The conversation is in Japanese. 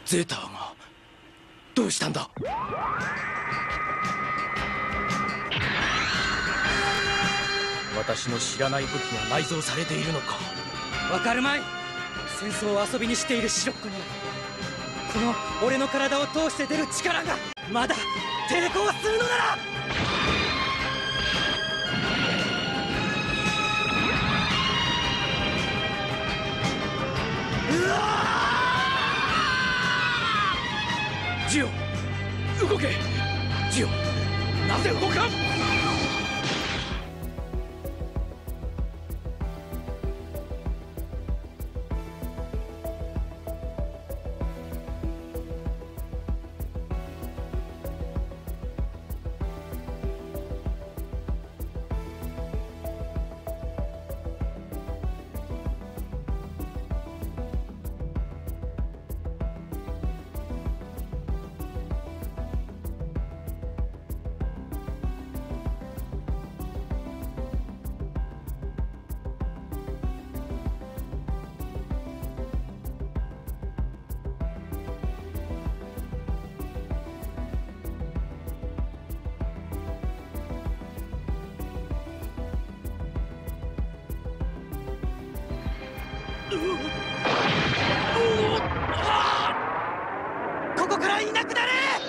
ゼータがどうしたんだ？私の知らない武器が内蔵されているのか。 わかるまい。戦争を遊びにしているシロッコにこの俺の体を通して出る力がまだ抵抗するのなら。うわー！ ジオ、動け！ジオ、なぜ動かん！ ここからいなくなれ！